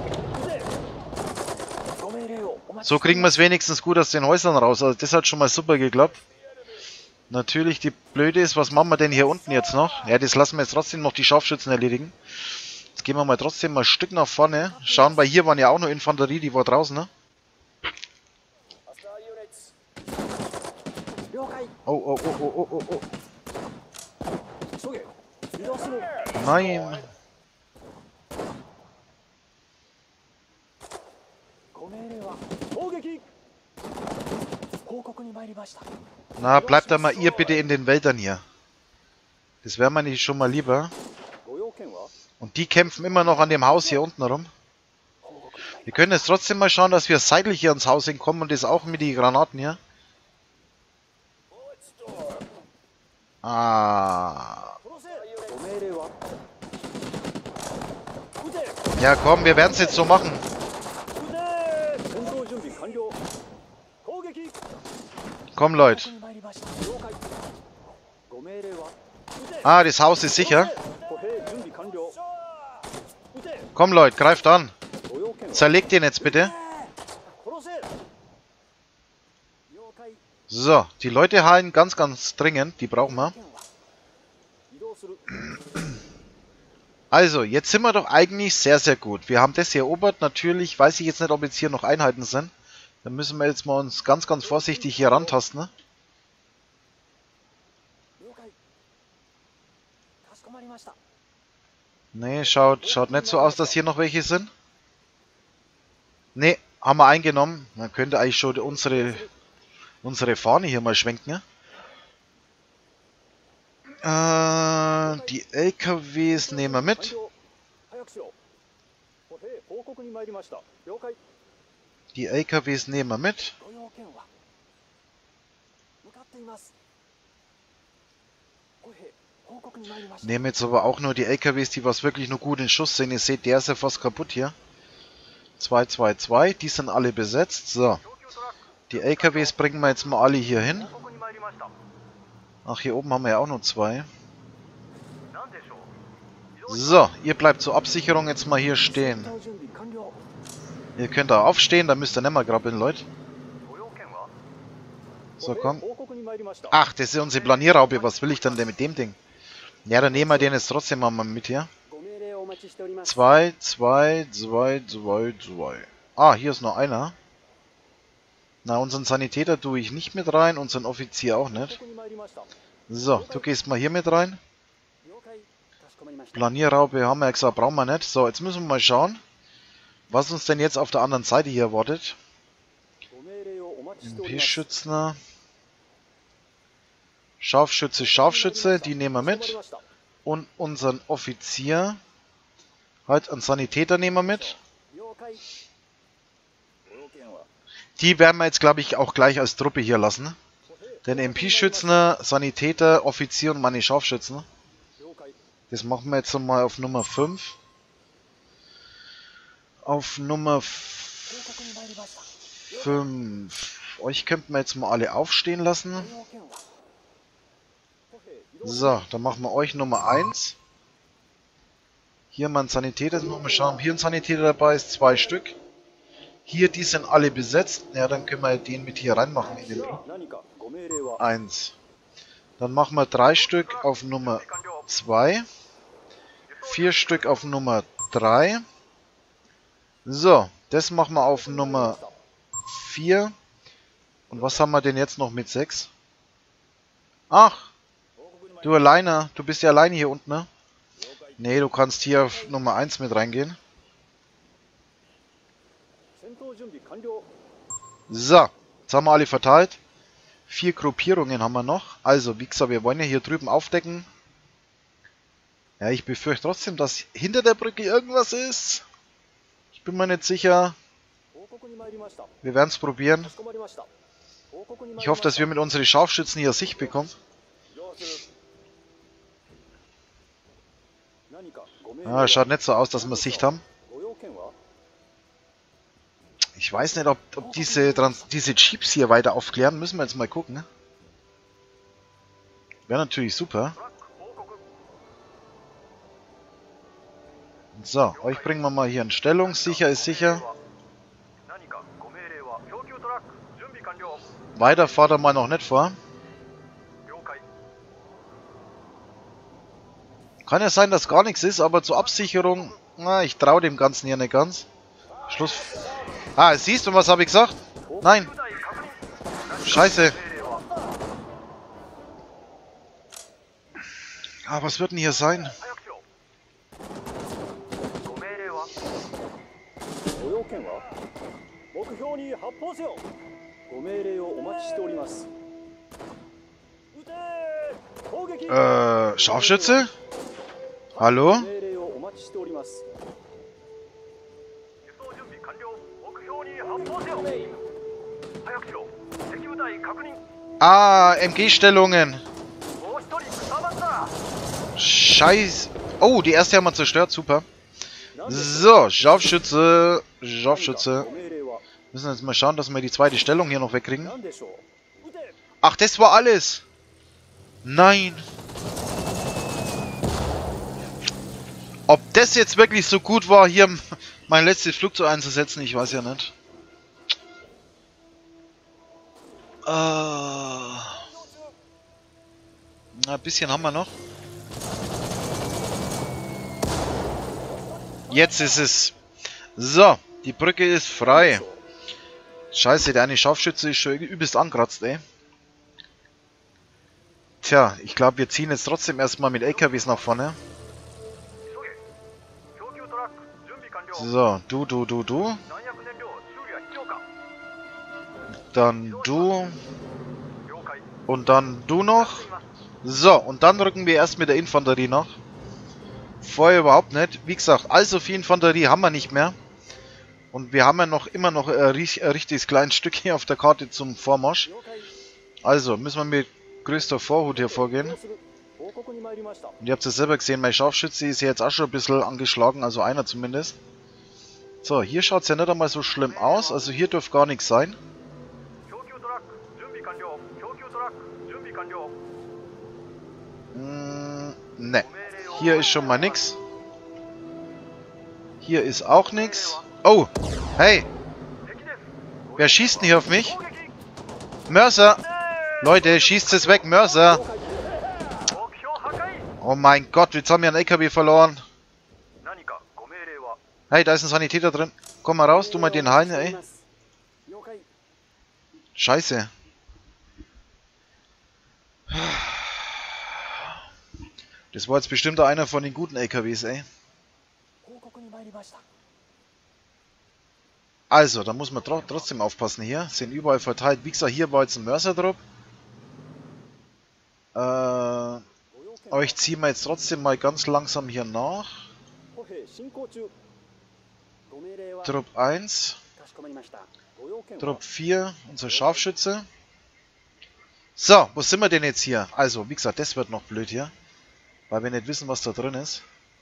So kriegen wir es wenigstens gut aus den Häusern raus. Also das hat schon mal super geklappt. Natürlich, die Blöde ist, was machen wir denn hier unten jetzt noch? Ja, das lassen wir jetzt trotzdem noch die Scharfschützen erledigen. Jetzt gehen wir mal trotzdem mal ein Stück nach vorne. Schauen, weil hier waren ja auch noch Infanterie, die war draußen, ne? Oh, oh, oh, oh, oh, oh, oh. Nein. Na, bleibt da mal ihr bitte in den Wäldern hier. Das wäre mir nicht schon mal lieber. Und die kämpfen immer noch an dem Haus hier unten rum. Wir können jetzt trotzdem mal schauen, dass wir seitlich hier ins Haus hinkommen und das auch mit den Granaten hier. Ah. Ja komm, wir werden es jetzt so machen. Komm Leute. Ah, das Haus ist sicher. Komm Leute, greift an. Zerlegt den jetzt bitte. So, die Leute heilen ganz, ganz dringend. Die brauchen wir. Also, jetzt sind wir doch eigentlich sehr, sehr gut. Wir haben das hier erobert. Natürlich weiß ich jetzt nicht, ob jetzt hier noch Einheiten sind. Dann müssen wir jetzt mal uns ganz, ganz vorsichtig hier rantasten. Ne? Nee, schaut, schaut nicht so aus, dass hier noch welche sind. Nee, haben wir eingenommen. Man könnte eigentlich schon unsere, unsere Fahne hier mal schwenken. Ja? Äh, die L K Ws nehmen wir mit. Die L K Ws nehmen wir mit. Nehmen jetzt aber auch nur die L K Ws, die was wirklich nur gut in Schuss sind. Ihr seht, der ist ja fast kaputt hier. zwei zwei zwei, die sind alle besetzt. So. Die L K Ws bringen wir jetzt mal alle hier hin. Ach, hier oben haben wir ja auch noch zwei. So, ihr bleibt zur Absicherung jetzt mal hier stehen. Ihr könnt da aufstehen, da müsst ihr nicht mehr grabbeln, Leute. So, komm. Ach, das ist unsere Planierraupe. Was will ich denn denn mit dem Ding? Ja, dann nehmen wir den jetzt trotzdem mal mit hier. zwei, zwei, zwei, zwei, zwei. Ah, hier ist noch einer. Na, unseren Sanitäter tue ich nicht mit rein, unseren Offizier auch nicht. So, du gehst mal hier mit rein. Planierraupe haben wir ja gesagt, brauchen wir nicht. So, jetzt müssen wir mal schauen, was uns denn jetzt auf der anderen Seite hier erwartet. M P-Schützner. Scharfschütze, Scharfschütze, die nehmen wir mit. Und unseren Offizier, halt einen Sanitäter nehmen wir mit. Die werden wir jetzt, glaube ich, auch gleich als Truppe hier lassen. Den M P-Schützner, Sanitäter, Offizier und meine Scharfschützen. Das machen wir jetzt mal auf Nummer fünf. Auf Nummer fünf. Euch könnten wir jetzt mal alle aufstehen lassen. So, dann machen wir euch Nummer eins. Hier mal ein Sanitäter. Jetzt müssen wir schauen, ob hier ein Sanitäter dabei ist. Zwei Stück. Hier, die sind alle besetzt. Ja, dann können wir den mit hier reinmachen in den eins. Dann machen wir drei Stück auf Nummer zwei. Vier Stück auf Nummer drei. So, das machen wir auf Nummer vier. Und was haben wir denn jetzt noch mit sechs? Ach, du alleine, du bist ja alleine hier unten, ne? Nee, du kannst hier auf Nummer eins mit reingehen. So, jetzt haben wir alle verteilt. Vier Gruppierungen haben wir noch. Also, wie gesagt, wir wollen ja hier drüben aufdecken. Ja, ich befürchte trotzdem, dass hinter der Brücke irgendwas ist. Ich bin mir nicht sicher. Wir werden es probieren. Ich hoffe, dass wir mit unseren Scharfschützen hier Sicht bekommen. Ah, schaut nicht so aus, dass wir Sicht haben. Ich weiß nicht, ob, ob diese, Trans diese Jeeps hier weiter aufklären. Müssen wir jetzt mal gucken. Wäre natürlich super. So, euch bringen wir mal hier in Stellung. Sicher ist sicher. Weiter fahrt er mal noch nicht vor. Kann ja sein, dass gar nichts ist, aber zur Absicherung, na, ich traue dem Ganzen hier nicht ganz. Schluss. Ah, siehst du, was habe ich gesagt? Nein. Scheiße. Ah, was wird denn hier sein? Äh, Scharfschütze? Hallo? Ah, M G-Stellungen. Scheiß. Oh, die erste haben wir zerstört, super. So, Scharfschütze. Scharfschütze. Müssen jetzt mal schauen, dass wir die zweite Stellung hier noch wegkriegen. Ach, das war alles. Nein. Ob das jetzt wirklich so gut war, hier mein letztes Flugzeug einzusetzen, ich weiß ja nicht. Äh, na, ein bisschen haben wir noch. Jetzt ist es. So, die Brücke ist frei. Scheiße, der eine Scharfschütze ist schon übelst angekratzt, ey. Tja, ich glaube, wir ziehen jetzt trotzdem erstmal mit L K Ws nach vorne. So, du, du, du, du. Dann du. Und dann du noch. So, und dann rücken wir erst mit der Infanterie nach. Vorher überhaupt nicht. Wie gesagt, allzu viel Infanterie haben wir nicht mehr. Und wir haben ja noch immer noch ein, ein richtiges kleines Stück hier auf der Karte zum Vormarsch. Also, müssen wir mit größter Vorhut hier vorgehen. Und ihr habt es selber gesehen, mein Scharfschütze ist ja jetzt auch schon ein bisschen angeschlagen, also einer zumindest. So, hier schaut es ja nicht einmal so schlimm aus, also hier dürfte gar nichts sein. Hm, ne, hier ist schon mal nix. Hier ist auch nichts. Oh, hey! Wer schießt denn hier auf mich? Mörser! Leute, schießt es weg, Mörser! Oh mein Gott, jetzt haben wir einen L K W verloren. Hey, da ist ein Sanitäter drin. Komm mal raus, tu mal den heilen, ey. Scheiße. Das war jetzt bestimmt einer von den guten L K Ws, ey. Also, da muss man tro trotzdem aufpassen hier. Sind überall verteilt. Wie gesagt, hier war jetzt ein Mörser drauf. Äh, aber ich ziehe mal jetzt trotzdem mal ganz langsam hier nach. Trupp eins. Trupp vier, unser Scharfschütze. So, wo sind wir denn jetzt hier? Also, wie gesagt, das wird noch blöd hier. Weil wir nicht wissen, was da drin ist.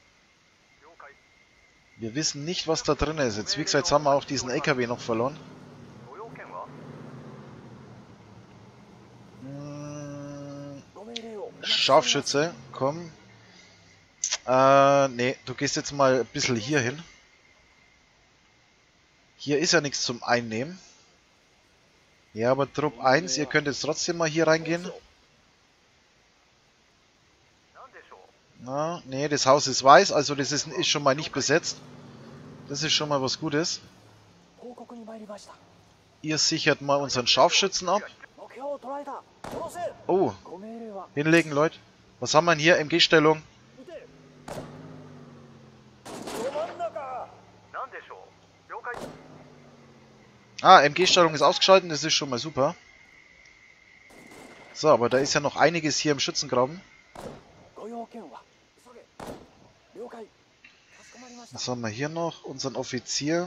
Wir wissen nicht, was da drin ist. Jetzt, wie gesagt, jetzt haben wir auch diesen L K W noch verloren. Hm, Scharfschütze, komm. Äh, nee, du gehst jetzt mal ein bisschen hier hin. Hier ist ja nichts zum Einnehmen. Ja, aber Trupp eins, ihr könnt jetzt trotzdem mal hier reingehen. Na, nee, das Haus ist weiß, also das ist, ist schon mal nicht besetzt. Das ist schon mal was Gutes. Ihr sichert mal unseren Scharfschützen ab. Oh, hinlegen, Leute. Was haben wir denn hier? M G-Stellung. Ah, M G-Stellung ist ausgeschaltet, das ist schon mal super. So, aber da ist ja noch einiges hier im Schützengraben. Was haben wir hier noch? Unseren Offizier.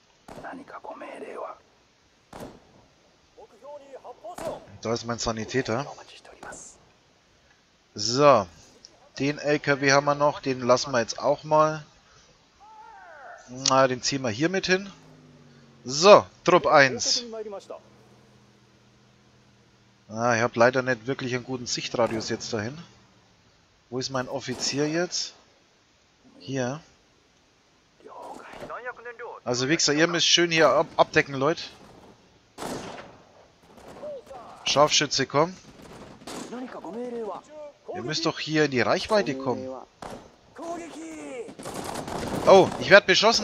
Da ist mein Sanitäter. So. Den L K W haben wir noch. Den lassen wir jetzt auch mal. Na, den ziehen wir hier mit hin. So, Trupp eins. Ah, ich habe leider nicht wirklich einen guten Sichtradius jetzt dahin. Wo ist mein Offizier jetzt? Hier. Also wie gesagt, ihr müsst schön hier ab abdecken, Leute. Scharfschütze, komm. Ihr müsst doch hier in die Reichweite kommen. Oh, ich werde beschossen.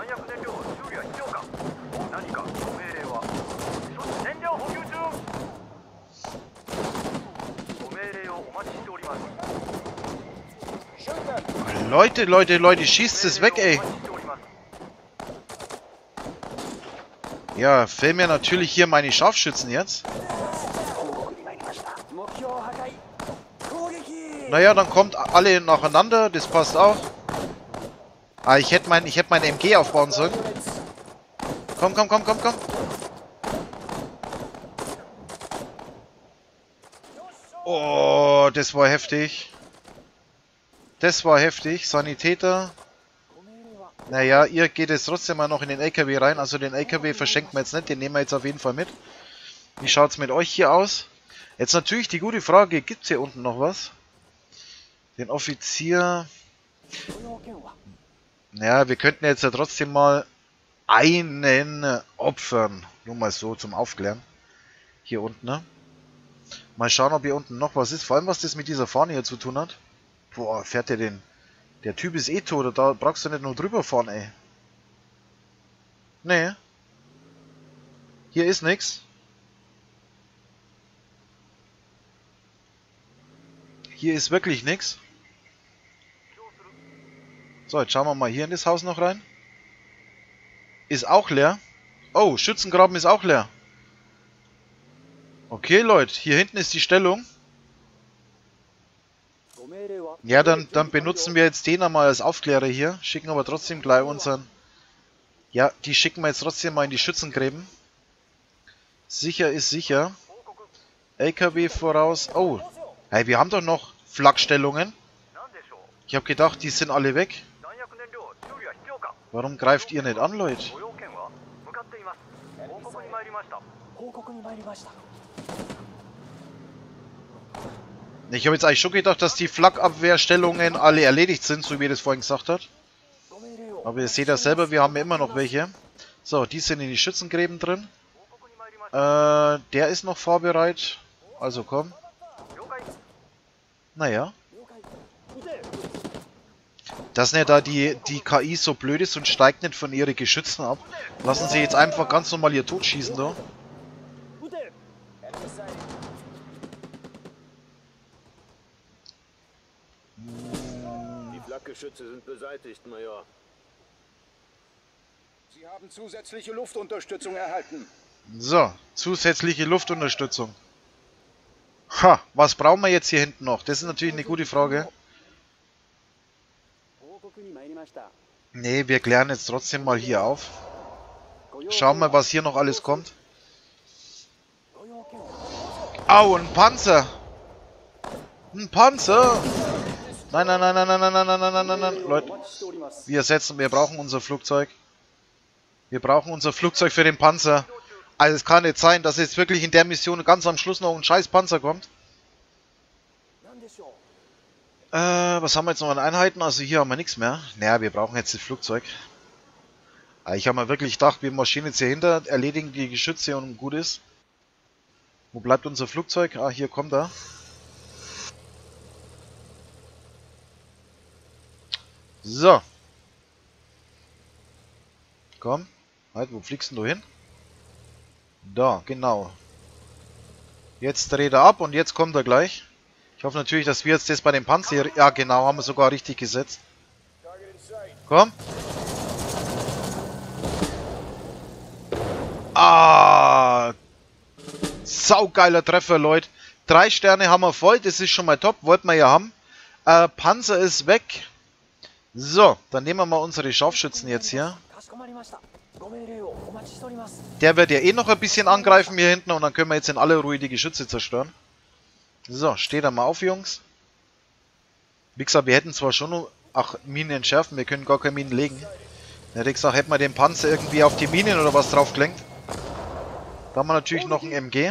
Leute, Leute, Leute, schießt es weg, ey. Ja, fehlen mir natürlich hier meine Scharfschützen jetzt. Naja, dann kommt alle nacheinander, das passt auch. Ah, ich hätte mein, ich hätte mein M G aufbauen sollen. Komm, komm, komm, komm, komm. Oh, das war heftig. Das war heftig. Sanitäter. Naja, ihr geht jetzt trotzdem mal noch in den L K W rein. Also den L K W verschenken wir jetzt nicht. Den nehmen wir jetzt auf jeden Fall mit. Wie schaut es mit euch hier aus? Jetzt natürlich die gute Frage. Gibt es hier unten noch was? Den Offizier. Naja, wir könnten jetzt ja trotzdem mal einen opfern. Nur mal so zum Aufklären. Hier unten, ne? Mal schauen, ob hier unten noch was ist. Vor allem, was das mit dieser Fahne hier zu tun hat. Boah, fährt der den... Der Typ ist eh tot, da brauchst du nicht nur drüber fahren, ey. Nee. Hier ist nix. Hier ist wirklich nix. So, jetzt schauen wir mal hier in das Haus noch rein. Ist auch leer. Oh, Schützengraben ist auch leer. Okay, Leute, hier hinten ist die Stellung. Ja, dann, dann benutzen wir jetzt den einmal als Aufklärer hier. Schicken aber trotzdem gleich unseren... Ja, die schicken wir jetzt trotzdem mal in die Schützengräben. Sicher ist sicher. L K W voraus. Oh, hey, wir haben doch noch Flakstellungen. Ich habe gedacht, die sind alle weg. Warum greift ihr nicht an, Leute? Ich habe jetzt eigentlich schon gedacht, dass die Flakabwehrstellungen alle erledigt sind, so wie ihr das vorhin gesagt habt. Aber ihr seht ja selber, wir haben ja immer noch welche. So, die sind in die Schützengräben drin. Äh, der ist noch fahrbereit. Also komm. Naja. Dass nicht da die, die K I so blöd ist und steigt nicht von ihren Geschützen ab. Lassen sie jetzt einfach ganz normal ihr Tod schießen da. Die Flakgeschütze sind beseitigt, Major. Sie haben zusätzliche Luftunterstützung erhalten. So, zusätzliche Luftunterstützung. Ha, was brauchen wir jetzt hier hinten noch? Das ist natürlich eine gute Frage. Nee, wir klären jetzt trotzdem mal hier auf. Schauen wir, was hier noch alles kommt. Au, ein Panzer! Ein Panzer! Nein, nein, nein, nein, nein, nein, nein, nein, nein, nein, nein, Leute. Wir setzen, wir brauchen unser Flugzeug. Wir brauchen unser Flugzeug für den Panzer. Also es kann nicht sein, dass jetzt wirklich in der Mission ganz am Schluss noch ein scheiß Panzer kommt. Äh, was haben wir jetzt noch an Einheiten? Also hier haben wir nichts mehr. Naja, wir brauchen jetzt das Flugzeug. Ich habe mir wirklich gedacht, wir marschieren jetzt hier hinter, erledigen die Geschütze und gut ist. Wo bleibt unser Flugzeug? Ah, hier kommt er. So. Komm. Halt, wo fliegst denn du hin? Da, genau. Jetzt dreht er ab und jetzt kommt er gleich. Ich hoffe natürlich, dass wir jetzt das bei dem Panzer... Ja, genau, haben wir sogar richtig gesetzt. Komm. Ah. Saugeiler Treffer, Leute. Drei Sterne haben wir voll, das ist schon mal top. Wollten wir ja haben. Äh, Panzer ist weg. So, dann nehmen wir mal unsere Scharfschützen jetzt hier. Der wird ja eh noch ein bisschen angreifen hier hinten und dann können wir jetzt in aller Ruhe die Geschütze zerstören. So, steht da mal auf, Jungs. Wie gesagt, wir hätten zwar schon noch... Ach, Minen entschärfen, wir können gar keine Minen legen. Ja, hätte gesagt, hätten wir den Panzer irgendwie auf die Minen oder was drauf gelenkt. Da haben wir natürlich noch ein M G.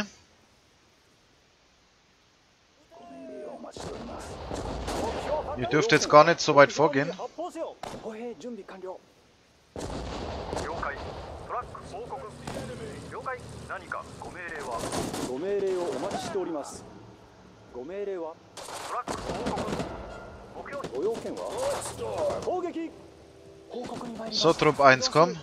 Ihr dürft jetzt gar nicht so weit vorgehen. So, Trupp eins, komm.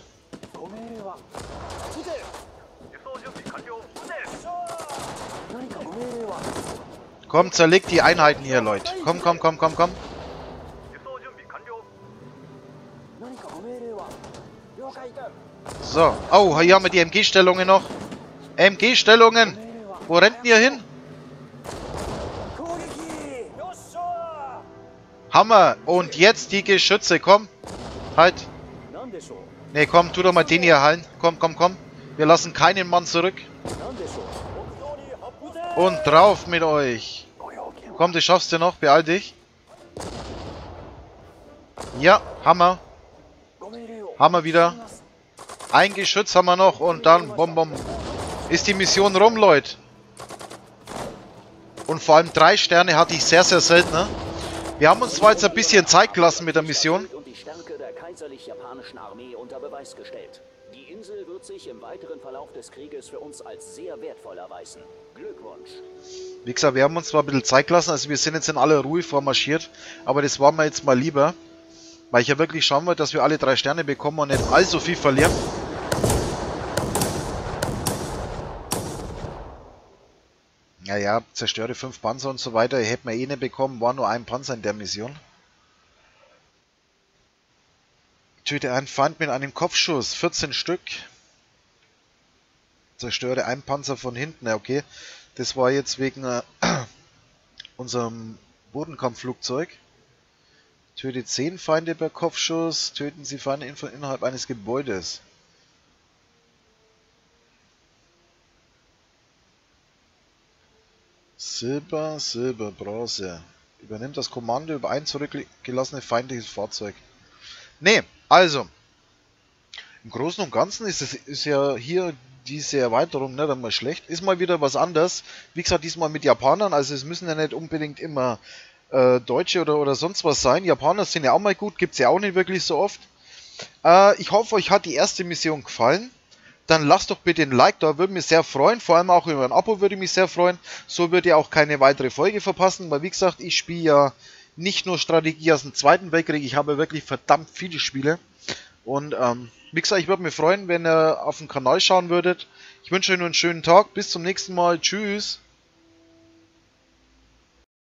Komm, zerlegt die Einheiten hier, Leute. Komm, komm, komm, komm, komm. So. Oh, hier haben wir die M G-Stellungen noch. M G-Stellungen. Wo rennt ihr hin? Hammer. Und jetzt die Geschütze. Komm. Halt. Ne, komm, tu doch mal den hier heilen. Komm, komm, komm. Wir lassen keinen Mann zurück. Und drauf mit euch. Komm, das schaffst du noch. Beeil dich. Ja, Hammer. Hammer wieder. Ein Geschütz haben wir noch und dann bom bom. Ist die Mission rum, Leute. Und vor allem drei Sterne hatte ich sehr, sehr selten. Ne? Wir haben uns zwar jetzt ein bisschen Zeit gelassen mit der Mission. Und die Stärke der kaiserlich-japanischen Armee unter Beweis gestellt. Die Insel wird sich im weiteren Verlauf des Krieges für uns als sehr wertvoll erweisen. Glückwunsch. Wie gesagt, wir haben uns zwar ein bisschen Zeit gelassen, also wir sind jetzt in aller Ruhe vormarschiert, aber das war mir jetzt mal lieber, weil ich ja wirklich schauen wollte, dass wir alle drei Sterne bekommen und nicht allzu viel verlieren. Naja, zerstöre fünf Panzer und so weiter, hätten wir eh nicht bekommen, war nur ein Panzer in der Mission. Töte einen Feind mit einem Kopfschuss, vierzehn Stück. Zerstöre einen Panzer von hinten, okay. Das war jetzt wegen äh, unserem Bodenkampfflugzeug. Töte zehn Feinde per Kopfschuss, töten Sie Feinde in, innerhalb eines Gebäudes. Silber, Silber, Bronze. Übernimmt das Kommando über ein zurückgelassene feindliches Fahrzeug. Nee, also. Im Großen und Ganzen ist es ist ja hier diese Erweiterung nicht einmal schlecht. Ist mal wieder was anderes. Wie gesagt, diesmal mit Japanern. Also es müssen ja nicht unbedingt immer äh, Deutsche oder, oder sonst was sein. Japaner sind ja auch mal gut. Gibt es ja auch nicht wirklich so oft. Äh, ich hoffe, euch hat die erste Mission gefallen. Dann lasst doch bitte ein Like da, würde mich sehr freuen. Vor allem auch über ein Abo würde mich sehr freuen. So würdet ihr auch keine weitere Folge verpassen. Weil wie gesagt, ich spiele ja nicht nur Strategie aus dem Zweiten Weltkrieg. Ich habe wirklich verdammt viele Spiele. Und ähm, wie gesagt, ich würde mich freuen, wenn ihr auf den Kanal schauen würdet. Ich wünsche euch nur einen schönen Tag. Bis zum nächsten Mal. Tschüss.